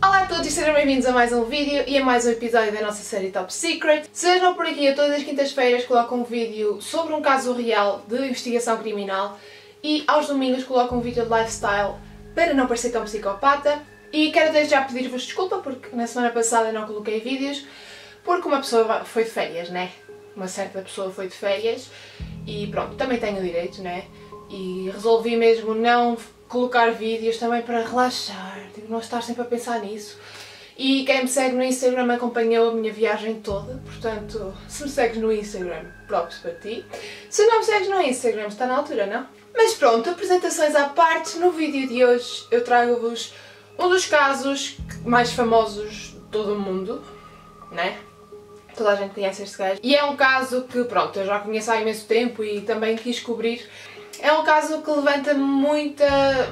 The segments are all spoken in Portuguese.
Olá a todos e sejam bem-vindos a mais um vídeo e a mais um episódio da nossa série Top Secret. Se estão por aqui, eu todas as quintas-feiras coloco um vídeo sobre um caso real de investigação criminal e aos domingos coloco um vídeo de lifestyle para não parecer tão psicopata. E quero desde já pedir-vos desculpa porque na semana passada não coloquei vídeos porque uma pessoa foi de férias, né? Uma certa pessoa foi de férias e pronto, também tenho direito, né? E resolvi mesmo não colocar vídeos também para relaxar, tipo, não estar sempre a pensar nisso. E quem me segue no Instagram acompanhou a minha viagem toda, portanto, se me segues no Instagram, props para ti. Se não me segues no Instagram, está na altura, não? Mas pronto, apresentações à parte, no vídeo de hoje eu trago-vos um dos casos mais famosos de todo o mundo, né? Toda a gente conhece este gajo. E é um caso que, pronto, eu já conheço há imenso tempo e também quis cobrir. É um caso que levanta muita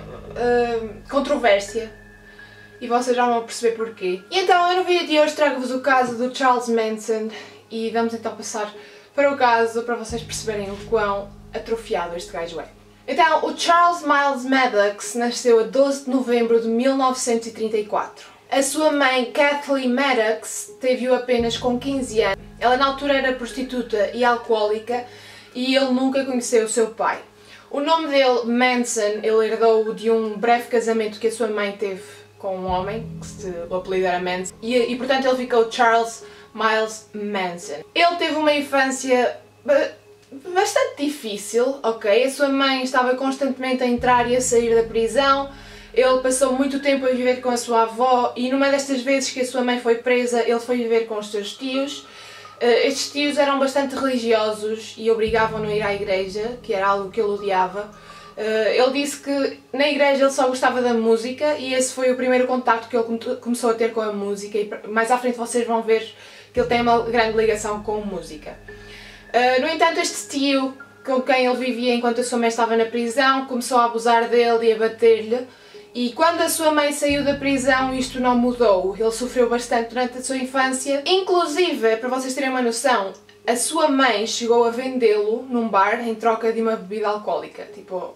controvérsia e vocês já vão perceber porquê. E então eu no vídeo de hoje trago-vos o caso do Charles Manson e vamos então passar para o caso para vocês perceberem o quão atrofiado este gajo é. Então, o Charles Miles Maddox nasceu a 12 de novembro de 1934. A sua mãe, Kathleen Maddox, teve-o apenas com 15 anos. Ela na altura era prostituta e alcoólica e ele nunca conheceu o seu pai. O nome dele, Manson, ele herdou de um breve casamento que a sua mãe teve com um homem, que o apelido era Manson, e portanto ele ficou Charles Miles Manson. Ele teve uma infância bastante difícil, ok? A sua mãe estava constantemente a entrar e a sair da prisão, ele passou muito tempo a viver com a sua avó e numa destas vezes que a sua mãe foi presa, ele foi viver com os seus tios. Estes tios eram bastante religiosos e obrigavam-no a ir à igreja, que era algo que ele odiava. Ele disse que na igreja ele só gostava da música e esse foi o primeiro contacto que ele começou a ter com a música e mais à frente vocês vão ver que ele tem uma grande ligação com música. No entanto, este tio com quem ele vivia enquanto a sua mãe estava na prisão começou a abusar dele e a bater-lhe. E quando a sua mãe saiu da prisão isto não mudou, ele sofreu bastante durante a sua infância. Inclusive, para vocês terem uma noção, a sua mãe chegou a vendê-lo num bar em troca de uma bebida alcoólica, tipo...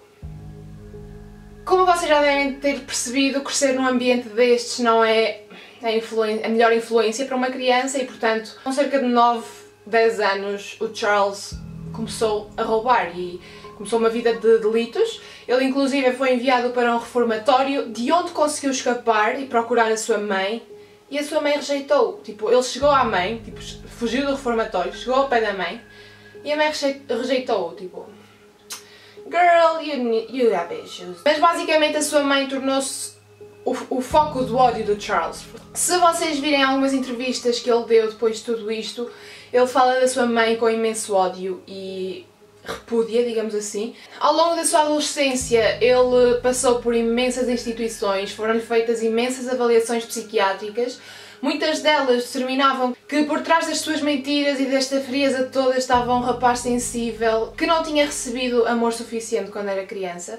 Como vocês já devem ter percebido, crescer num ambiente destes não é a melhor influência para uma criança e portanto, com cerca de 9, 10 anos, o Charles começou a roubar e começou uma vida de delitos. Ele inclusive foi enviado para um reformatório de onde conseguiu escapar e procurar a sua mãe e a sua mãe rejeitou. Tipo, ele chegou à mãe, tipo, fugiu do reformatório, chegou ao pé da mãe e a mãe rejeitou-o, tipo... Girl, you have issues. Mas basicamente a sua mãe tornou-se o foco do ódio do Charles. Se vocês virem algumas entrevistas que ele deu depois de tudo isto, ele fala da sua mãe com imenso ódio e repúdia, digamos assim. Ao longo da sua adolescência, ele passou por imensas instituições, foram-lhe feitas imensas avaliações psiquiátricas. Muitas delas determinavam que por trás das suas mentiras e desta frieza toda estava um rapaz sensível que não tinha recebido amor suficiente quando era criança.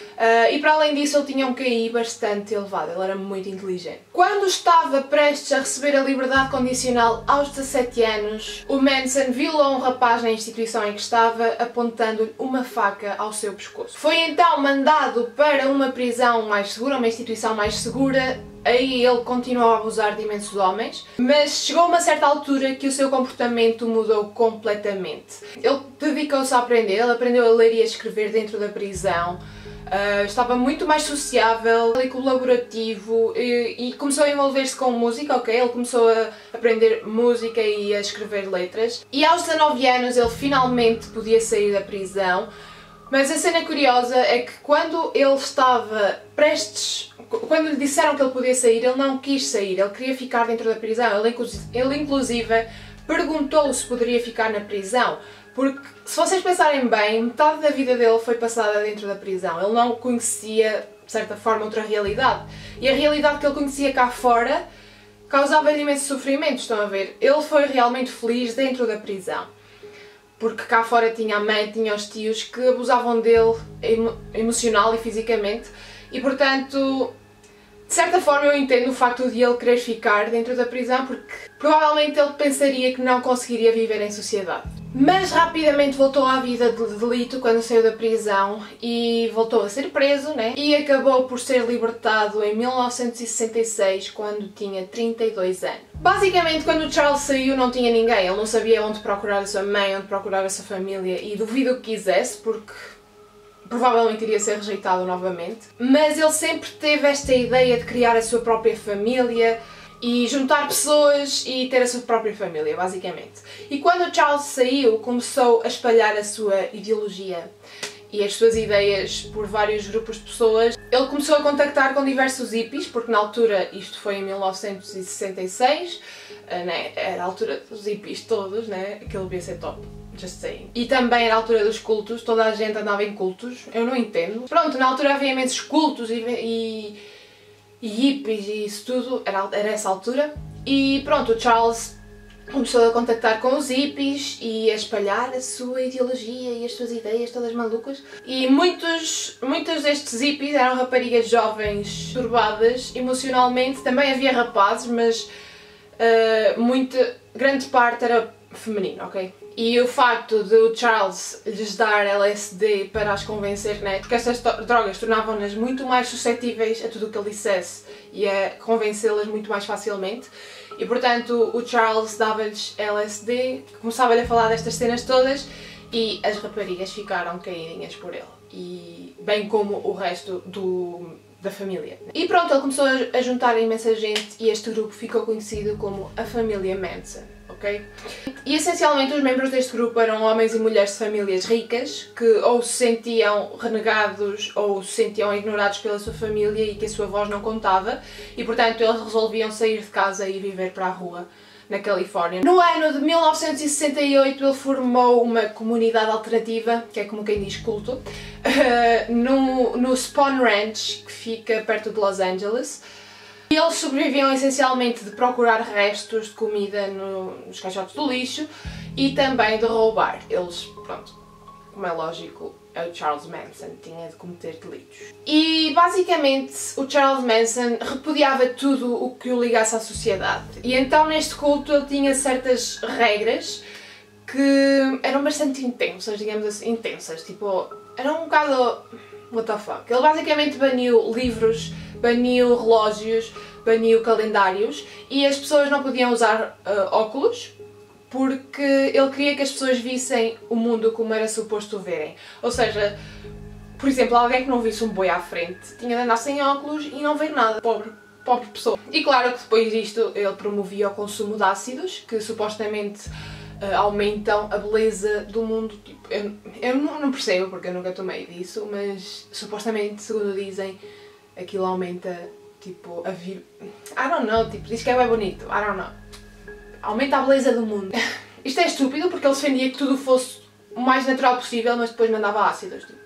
E para além disso ele tinha um QI bastante elevado, ele era muito inteligente. Quando estava prestes a receber a liberdade condicional aos 17 anos, o Manson violou um rapaz na instituição em que estava, apontando-lhe uma faca ao seu pescoço. Foi então mandado para uma prisão mais segura, uma instituição mais segura. Aí ele continuou a abusar de imensos homens, mas chegou a uma certa altura que o seu comportamento mudou completamente. Ele dedicou-se a aprender, ele aprendeu a ler e a escrever dentro da prisão. Estava muito mais sociável e colaborativo e começou a envolver-se com música, ok? Ele começou a aprender música e a escrever letras. E aos 19 anos ele finalmente podia sair da prisão, mas a cena curiosa é que quando ele estava prestes... Quando lhe disseram que ele podia sair, ele não quis sair, ele queria ficar dentro da prisão. Ele inclusive perguntou se poderia ficar na prisão. Porque, se vocês pensarem bem, metade da vida dele foi passada dentro da prisão. Ele não conhecia, de certa forma, outra realidade. E a realidade que ele conhecia cá fora causava-lhe imenso sofrimento, estão a ver? Ele foi realmente feliz dentro da prisão. Porque cá fora tinha a mãe, tinha os tios que abusavam dele emocional e fisicamente. E, portanto, de certa forma eu entendo o facto de ele querer ficar dentro da prisão porque provavelmente ele pensaria que não conseguiria viver em sociedade. Mas rapidamente voltou à vida de delito quando saiu da prisão e voltou a ser preso, né? E acabou por ser libertado em 1966, quando tinha 32 anos. Basicamente, quando o Charles saiu não tinha ninguém, ele não sabia onde procurar a sua mãe, onde procurar a sua família, e duvido que quisesse, porque provavelmente iria ser rejeitado novamente. Mas ele sempre teve esta ideia de criar a sua própria família e juntar pessoas e ter a sua própria família, basicamente. E quando o Charles saiu, começou a espalhar a sua ideologia e as suas ideias por vários grupos de pessoas. Ele começou a contactar com diversos hippies, porque na altura, isto foi em 1966, né, era a altura dos hippies todos, né, aquele devia ser top. Just saying. E também era a altura dos cultos, toda a gente andava em cultos, eu não entendo. Pronto, na altura havia imensos cultos e hippies e isso tudo, era essa altura. E pronto, o Charles começou a contactar com os hippies e a espalhar a sua ideologia e as suas ideias todas malucas. E muitos destes hippies eram raparigas jovens turbadas emocionalmente, também havia rapazes, mas grande parte era feminino, ok? E o facto de o Charles lhes dar LSD para as convencer, né? Porque essas drogas tornavam-nas muito mais suscetíveis a tudo o que ele dissesse e a convencê-las muito mais facilmente. E portanto o Charles dava-lhes LSD, começava-lhe a falar destas cenas todas e as raparigas ficaram caidinhas por ele. E bem como o resto da família. E pronto, ele começou a juntar imensa gente e este grupo ficou conhecido como a família Manson. Okay? E essencialmente os membros deste grupo eram homens e mulheres de famílias ricas que ou se sentiam renegados ou se sentiam ignorados pela sua família e que a sua voz não contava e portanto eles resolviam sair de casa e viver para a rua na Califórnia. No ano de 1968 ele formou uma comunidade alternativa, que é como quem diz culto, no Spahn Ranch, que fica perto de Los Angeles. Eles sobreviviam essencialmente de procurar restos de comida nos caixotes do lixo e também de roubar. Eles, pronto, como é lógico, é o Charles Manson, tinha de cometer delitos. E basicamente o Charles Manson repudiava tudo o que o ligasse à sociedade. E então neste culto ele tinha certas regras que eram bastante intensas, digamos assim, tipo, eram um bocado what the fuck. Ele basicamente baniu livros, baniu relógios, baniu calendários e as pessoas não podiam usar óculos porque ele queria que as pessoas vissem o mundo como era suposto verem. Ou seja, por exemplo, alguém que não visse um boi à frente tinha de andar sem óculos e não ver nada. Pobre pessoa. E claro que depois disto ele promovia o consumo de ácidos que supostamente aumentam a beleza do mundo. Tipo, eu não percebo porque eu nunca tomei disso, mas supostamente, segundo dizem, aquilo aumenta, tipo, a vida. I don't know, tipo, diz que é bem bonito, I don't know. Aumenta a beleza do mundo. Isto é estúpido porque ele defendia que tudo fosse o mais natural possível, mas depois mandava ácidos. Tipo.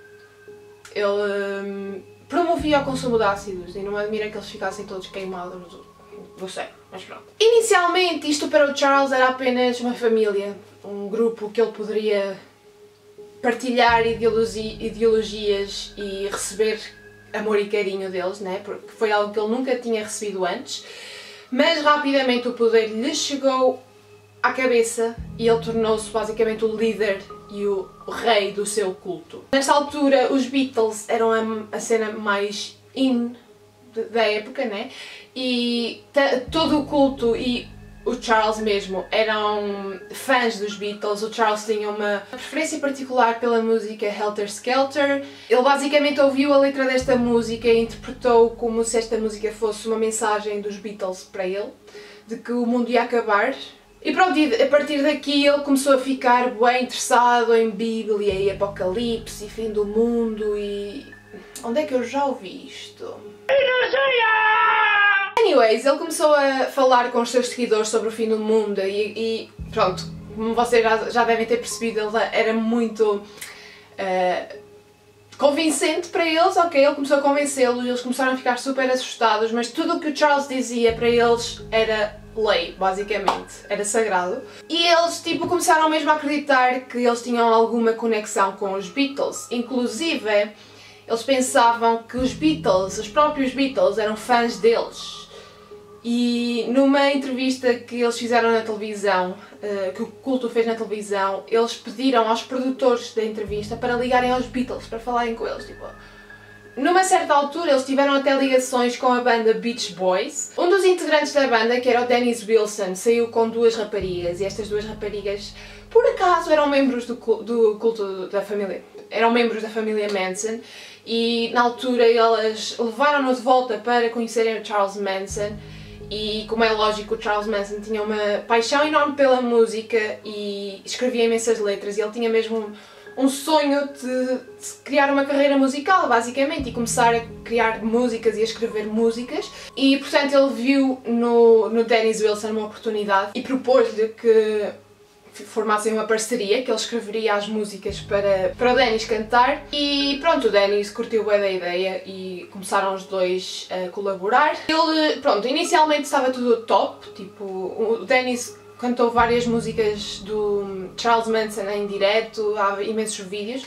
Ele promovia o consumo de ácidos e não admira que eles ficassem todos queimados do céu, mas pronto. Inicialmente isto para o Charles era apenas uma família, um grupo que ele poderia partilhar ideologias e receber amor e carinho deles, né? Porque foi algo que ele nunca tinha recebido antes, mas rapidamente o poder lhe chegou à cabeça e ele tornou-se basicamente o líder e o rei do seu culto. Nesta altura os Beatles eram a cena mais in da época, né? E todo o culto e o Charles mesmo eram fãs dos Beatles. O Charles tinha uma preferência particular pela música Helter Skelter. Ele basicamente ouviu a letra desta música e interpretou como se esta música fosse uma mensagem dos Beatles para ele, de que o mundo ia acabar. E pronto, a partir daqui ele começou a ficar bem interessado em Bíblia e Apocalipse e fim do mundo e... onde é que eu já ouvi isto? Anyways, ele começou a falar com os seus seguidores sobre o fim do mundo e pronto, como vocês já devem ter percebido, ele era muito convincente para eles, ok? Ele começou a convencê-los, eles começaram a ficar super assustados, mas tudo o que o Charles dizia para eles era lei, basicamente, era sagrado. E eles, tipo, começaram mesmo a acreditar que eles tinham alguma conexão com os Beatles, inclusive eles pensavam que os próprios Beatles eram fãs deles. E numa entrevista que eles fizeram na televisão, que o culto fez na televisão, eles pediram aos produtores da entrevista para ligarem aos Beatles, para falarem com eles, tipo... Numa certa altura eles tiveram até ligações com a banda Beach Boys. Um dos integrantes da banda, que era o Dennis Wilson, saiu com duas raparigas, e estas duas raparigas, por acaso, eram membros do culto da família. Eram membros da família Manson, e na altura elas levaram-no de volta para conhecerem o Charles Manson. E como é lógico, o Charles Manson tinha uma paixão enorme pela música e escrevia imensas letras, e ele tinha mesmo um sonho de criar uma carreira musical, basicamente, e começar a criar músicas e a escrever músicas. E portanto ele viu no Dennis Wilson uma oportunidade e propôs-lhe que formassem uma parceria, que ele escreveria as músicas para o Dennis cantar. E pronto, o Dennis curtiu bem da ideia e começaram os dois a colaborar. Ele, pronto, inicialmente estava tudo top, tipo, o Dennis cantou várias músicas do Charles Manson em direto, há imensos vídeos.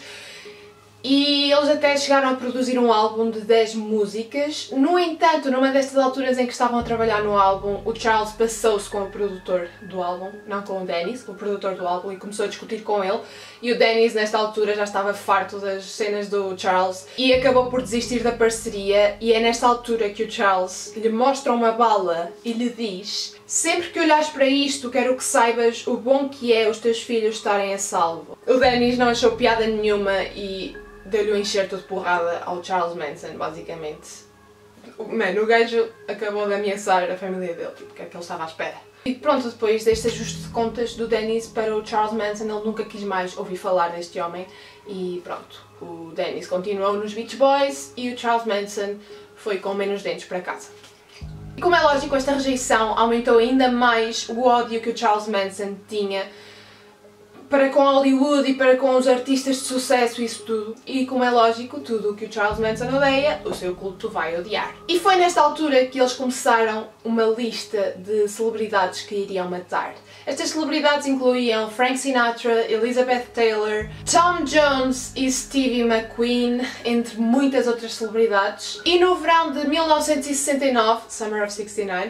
E eles até chegaram a produzir um álbum de 10 músicas. No entanto, numa destas alturas em que estavam a trabalhar no álbum, o Charles passou-se com o produtor do álbum, não com o Dennis, o produtor do álbum, e começou a discutir com ele. E o Dennis, nesta altura, já estava farto das cenas do Charles e acabou por desistir da parceria. E é nesta altura que o Charles lhe mostra uma bala e lhe diz: sempre que olhares para isto, quero que saibas o bom que é os teus filhos estarem a salvo. O Dennis não achou piada nenhuma e deu-lhe um enxerto de porrada ao Charles Manson, basicamente. Mano, o gajo acabou de ameaçar a família dele, porque é que ele estava à espera. E pronto, depois deste ajuste de contas do Dennis para o Charles Manson, ele nunca quis mais ouvir falar deste homem. E pronto, o Dennis continuou nos Beach Boys e o Charles Manson foi com menos dentes para casa. E como é lógico, esta rejeição aumentou ainda mais o ódio que o Charles Manson tinha para com Hollywood e para com os artistas de sucesso, isso tudo. E como é lógico, tudo o que o Charles Manson odeia, o seu culto vai odiar. E foi nesta altura que eles começaram uma lista de celebridades que iriam matar. Estas celebridades incluíam Frank Sinatra, Elizabeth Taylor, Tom Jones e Stevie McQueen, entre muitas outras celebridades. E no verão de 1969, Summer of 69,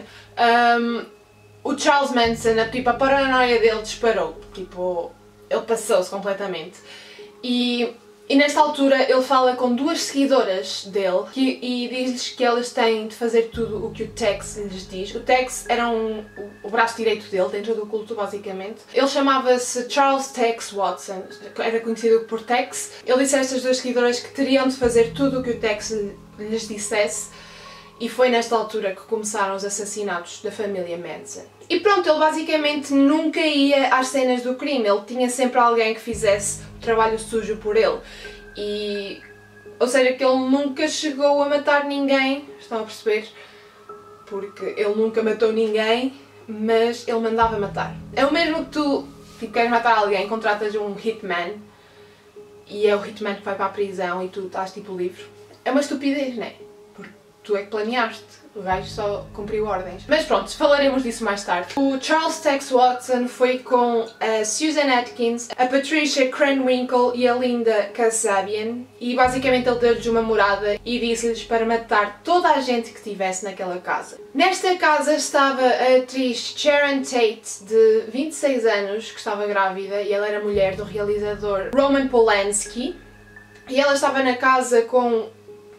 o Charles Manson, a paranoia dele disparou. Tipo, ele passou-se completamente. E nesta altura ele fala com duas seguidoras dele e diz-lhes que elas têm de fazer tudo o que o Tex lhes diz. O Tex era o braço direito dele, dentro do culto, basicamente. Ele chamava-se Charles Tex Watson, era conhecido por Tex. Ele disse a estas duas seguidoras que teriam de fazer tudo o que o Tex lhes dissesse. E foi nesta altura que começaram os assassinatos da família Manson. E pronto, ele basicamente nunca ia às cenas do crime, ele tinha sempre alguém que fizesse o trabalho sujo por ele. E, ou seja, que ele nunca chegou a matar ninguém, estão a perceber? Porque ele nunca matou ninguém, mas ele mandava matar. É o mesmo que tu, tipo, queres matar alguém, contratas um hitman, e é o hitman que vai para a prisão e tu estás tipo livre. É uma estupidez, não é? Tu é que planeaste, o gajo só cumpriu ordens. Mas pronto, falaremos disso mais tarde. O Charles Tex Watson foi com a Susan Atkins, a Patricia Krenwinkel e a Linda Kasabian, e basicamente ele deu-lhes uma morada e disse-lhes para matar toda a gente que estivesse naquela casa. Nesta casa estava a atriz Sharon Tate, de 26 anos, que estava grávida, e ela era mulher do realizador Roman Polanski, e ela estava na casa com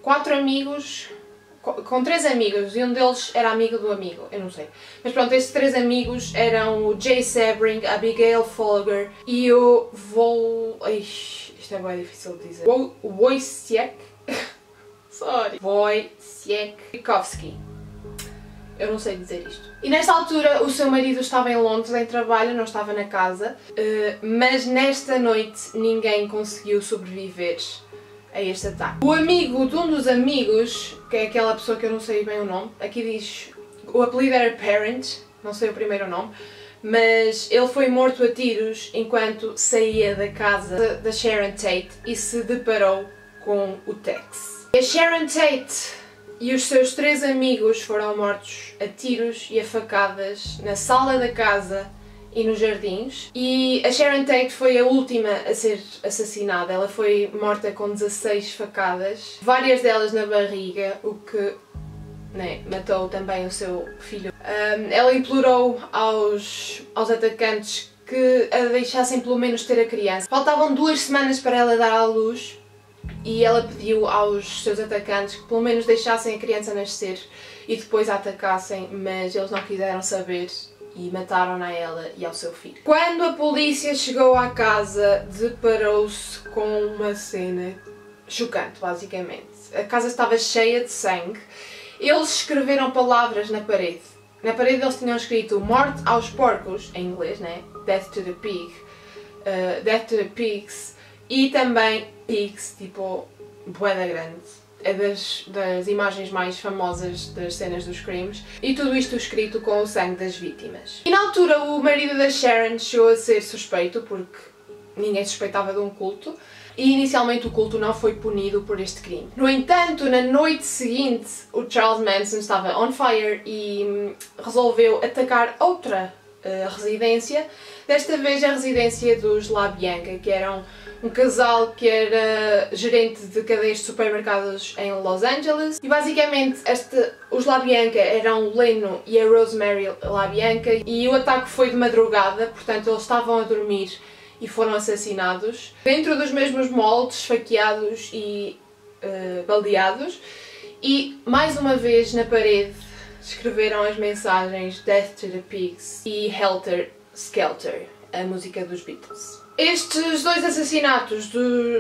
3 amigos, e um deles era amigo do amigo, eu não sei. Mas pronto, estes 3 amigos eram o Jay Sebring, a Abigail Folger e o isto é bem difícil de dizer. Wojciech Wojciechowski. Eu não sei dizer isto. E nesta altura o seu marido estava em Londres em trabalho, não estava na casa, mas nesta noite ninguém conseguiu sobreviver a este ataque. O amigo de um dos amigos, que é aquela pessoa que eu não sei bem o nome, aqui diz, o apelido era Parent, não sei o primeiro nome, mas ele foi morto a tiros enquanto saía da casa da Sharon Tate e se deparou com o Tex. A Sharon Tate e os seus 3 amigos foram mortos a tiros e a facadas na sala da casa e nos jardins, e a Sharon Tate foi a última a ser assassinada. Ela foi morta com 16 facadas, várias delas na barriga, o que matou também o seu filho. Ela implorou aos atacantes que a deixassem pelo menos ter a criança. Faltavam 2 semanas para ela dar à luz e ela pediu aos seus atacantes que pelo menos deixassem a criança nascer e depois a atacassem, mas eles não quiseram saber e mataram-na a ela e ao seu filho. Quando a polícia chegou à casa, deparou-se com uma cena chocante, basicamente. A casa estava cheia de sangue. Eles escreveram palavras na parede. Na parede eles tinham escrito morte aos porcos, em inglês, né? Death to the pig. Death to the pigs. E também pigs, tipo, bué da grande. É das imagens mais famosas das cenas dos crimes. E tudo isto escrito com o sangue das vítimas. E na altura o marido da Sharon chegou a ser suspeito, porque ninguém suspeitava de um culto. E inicialmente o culto não foi punido por este crime. No entanto, na noite seguinte, o Charles Manson estava on fire e resolveu atacar outra residência. Desta vez a residência dos LaBianca, que eram um casal que era gerente de cadeias de supermercados em Los Angeles. E basicamente os LaBianca eram o Leno e a Rosemary LaBianca e o ataque foi de madrugada, portanto eles estavam a dormir e foram assassinados dentro dos mesmos moldes, esfaqueados e baleados. E mais uma vez na parede escreveram as mensagens Death to the Pigs e Helter Skelter, a música dos Beatles. Estes 2 assassinatos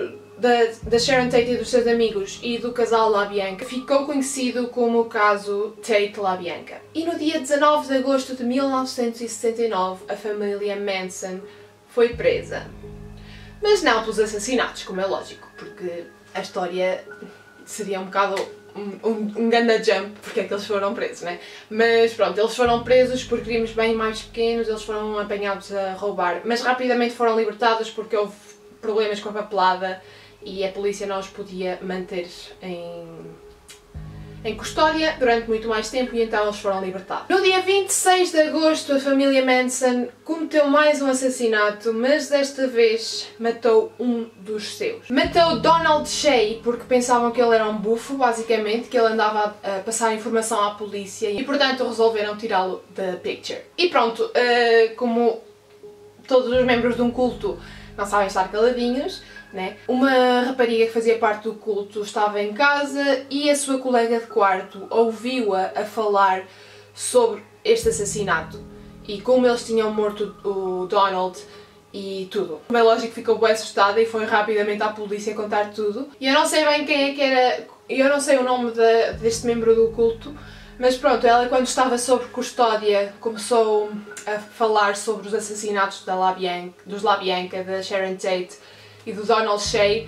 da Sharon Tate e dos seus amigos e do casal LaBianca ficou conhecido como o caso Tate-LaBianca. E no dia 19 de agosto de 1969 a família Manson foi presa. Mas não pelos assassinatos, como é lógico, porque a história seria um bocado um ganda jump porque é que eles foram presos, né? Mas pronto, eles foram presos por crimes bem mais pequenos, eles foram apanhados a roubar, mas rapidamente foram libertados porque houve problemas com a papelada e a polícia não os podia manter em custódia durante muito mais tempo e então eles foram libertados. No dia 26 de agosto a família Manson cometeu mais um assassinato, mas desta vez matou um dos seus. Matou Donald Shea porque pensavam que ele era um bufo, basicamente, que ele andava a passar informação à polícia e portanto resolveram tirá-lo da picture. E pronto, como todos os membros de um culto não sabem estar caladinhos, né? Uma rapariga que fazia parte do culto estava em casa e a sua colega de quarto ouviu-a a falar sobre este assassinato e como eles tinham morto o Donald e tudo. Como é lógico, ficou bem assustada e foi rapidamente à polícia contar tudo. E eu não sei bem quem é que era, eu não sei o nome deste membro do culto, mas pronto, ela quando estava sob custódia começou a falar sobre os assassinatos dos LaBianca, da Sharon Tate e do Donald Shea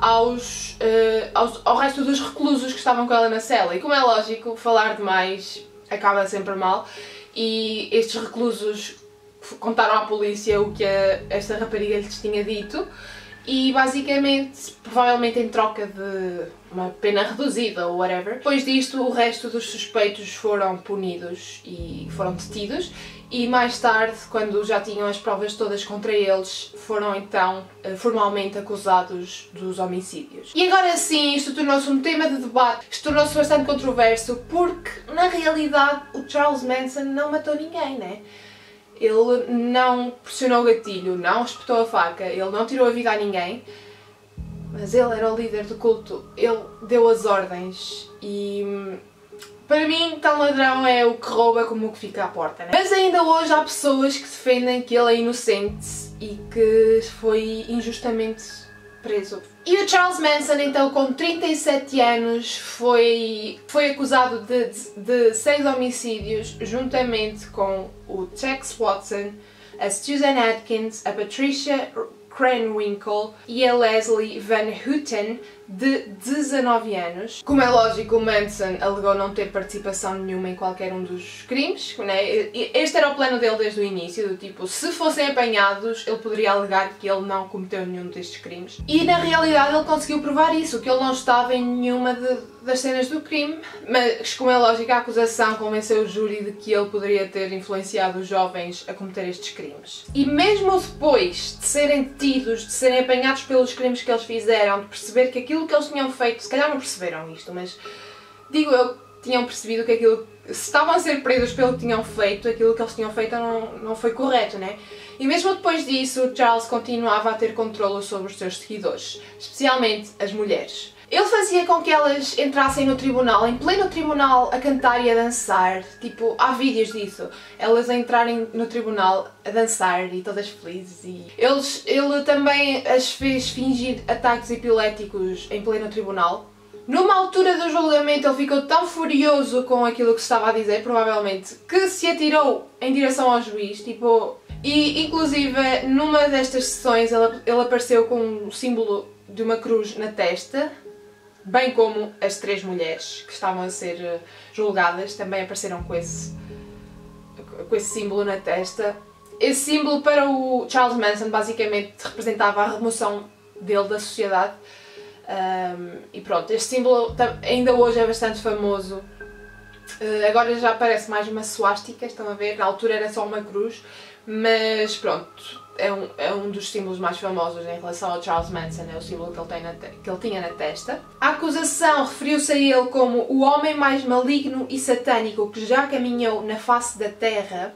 ao resto dos reclusos que estavam com ela na cela. E como é lógico, falar demais acaba sempre mal e estes reclusos contaram à polícia o que esta rapariga lhes tinha dito e basicamente, provavelmente em troca de uma pena reduzida ou whatever, depois disto o resto dos suspeitos foram punidos e foram detidos e mais tarde, quando já tinham as provas todas contra eles, foram então formalmente acusados dos homicídios. E agora sim, isto tornou-se um tema de debate, isto tornou-se bastante controverso porque na realidade o Charles Manson não matou ninguém, né? Ele não pressionou o gatilho, não espetou a faca, ele não tirou a vida a ninguém, mas ele era o líder do culto, ele deu as ordens e para mim tão ladrão é o que rouba como o que fica à porta, né? Mas ainda hoje há pessoas que defendem que ele é inocente e que foi injustamente preso. E o Charles Manson, então, com 37 anos, foi acusado de 6 homicídios, juntamente com o Tex Watson, a Susan Atkins, a Patricia Krenwinkel e a Leslie Van Houten, de 19 anos. Como é lógico, o Manson alegou não ter participação nenhuma em qualquer um dos crimes, né? Este era o plano dele desde o início, do tipo, se fossem apanhados, ele poderia alegar que ele não cometeu nenhum destes crimes. E na realidade ele conseguiu provar isso, que ele não estava em nenhuma das cenas do crime, mas como é lógico, a acusação convenceu o júri de que ele poderia ter influenciado os jovens a cometer estes crimes. E mesmo depois de serem detidos, de serem apanhados pelos crimes que eles fizeram, de perceber que aquilo que eles tinham feito, se calhar não perceberam isto, mas digo eu, tinham percebido que aquilo se estavam a ser presos pelo que tinham feito, aquilo que eles tinham feito não foi correto, né? E mesmo depois disso, Charles continuava a ter controle sobre os seus seguidores, especialmente as mulheres. Ele fazia com que elas entrassem no tribunal, em pleno tribunal, a cantar e a dançar. Tipo, há vídeos disso. Elas a entrarem no tribunal a dançar e todas felizes. E ele também as fez fingir ataques epiléticos em pleno tribunal. Numa altura do julgamento ele ficou tão furioso com aquilo que se estava a dizer, provavelmente, que se atirou em direção ao juiz, tipo... E, inclusive, numa destas sessões ele apareceu com um símbolo de uma cruz na testa, bem como as 3 mulheres que estavam a ser julgadas também apareceram com esse símbolo na testa. Esse símbolo para o Charles Manson basicamente representava a remoção dele da sociedade. E pronto, este símbolo ainda hoje é bastante famoso. Agora já parece mais uma suástica, estão a ver? Na altura era só uma cruz, mas pronto, é um dos símbolos mais famosos em relação ao Charles Manson, é o símbolo que ele tinha na testa. A acusação referiu-se a ele como o homem mais maligno e satânico que já caminhou na face da Terra.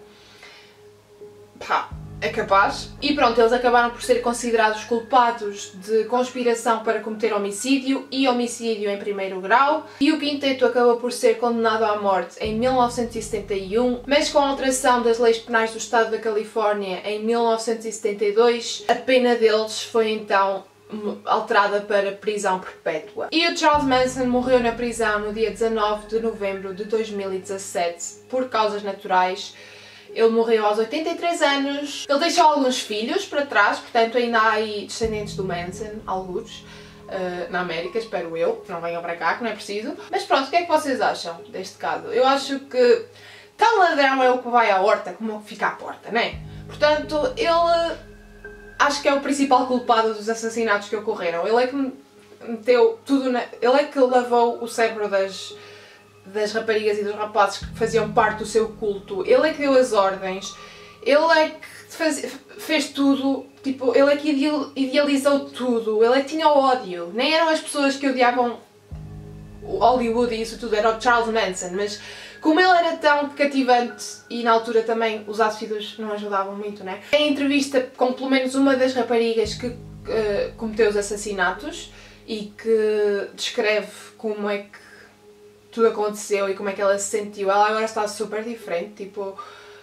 Pá, é capaz. E pronto, eles acabaram por ser considerados culpados de conspiração para cometer homicídio e homicídio em primeiro grau. E o quinteto acabou por ser condenado à morte em 1971, mas com a alteração das leis penais do estado da Califórnia em 1972, a pena deles foi então alterada para prisão perpétua. E o Charles Manson morreu na prisão no dia 19 de novembro de 2017 por causas naturais. Ele morreu aos 83 anos. Ele deixou alguns filhos para trás, portanto ainda há aí descendentes do Manson, alguns, na América, espero eu. Não venham para cá, que não é preciso. Mas pronto, o que é que vocês acham deste caso? Eu acho que tal ladrão é o que vai à horta como o que fica à porta, não é? Portanto, ele acho que é o principal culpado dos assassinatos que ocorreram. Ele é que meteu tudo ele é que lavou o cérebro das raparigas e dos rapazes que faziam parte do seu culto. Ele é que deu as ordens, ele é que fez tudo, tipo, ele é que idealizou tudo, ele é que tinha ódio. Nem eram as pessoas que odiavam o Hollywood e isso tudo, era o Charles Manson, mas como ele era tão cativante e na altura também os ácidos não ajudavam muito, né? Em entrevista com pelo menos uma das raparigas que cometeu os assassinatos e que descreve como é que tudo aconteceu e como é que ela se sentiu, ela agora está super diferente, tipo,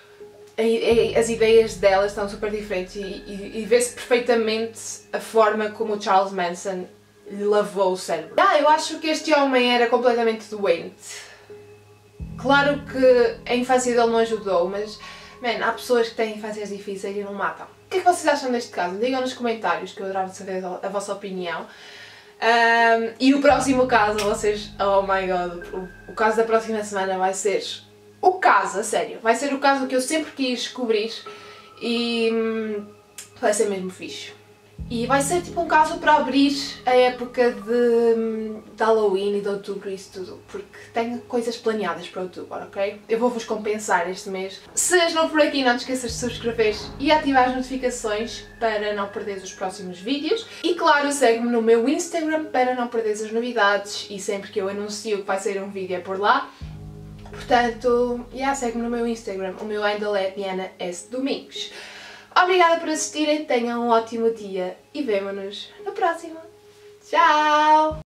as ideias dela estão super diferentes e vê-se perfeitamente a forma como o Charles Manson lhe lavou o cérebro. Eu acho que este homem era completamente doente. Claro que a infância dele não ajudou, mas, há pessoas que têm infâncias difíceis e não matam. O que é que vocês acham deste caso? Digam nos comentários, que eu adorava saber a vossa opinião. E o próximo caso, vocês, oh my god, o caso da próxima semana vai ser o caso, a sério, vai ser o caso que eu sempre quis descobrir e vai ser mesmo fixe. E vai ser tipo um caso para abrir a época de Halloween e de outubro e isso tudo, porque tenho coisas planeadas para outubro, ok? Eu vou-vos compensar este mês. Se és novo por aqui, não te esqueças de subscrever e ativar as notificações para não perderes os próximos vídeos. E claro, segue-me no meu Instagram para não perderes as novidades e sempre que eu anuncio que vai sair um vídeo é por lá. Portanto, segue-me no meu Instagram, o meu handle é Diana S. Domingos. Obrigada por assistirem, tenham um ótimo dia e vemo-nos no próximo. Tchau!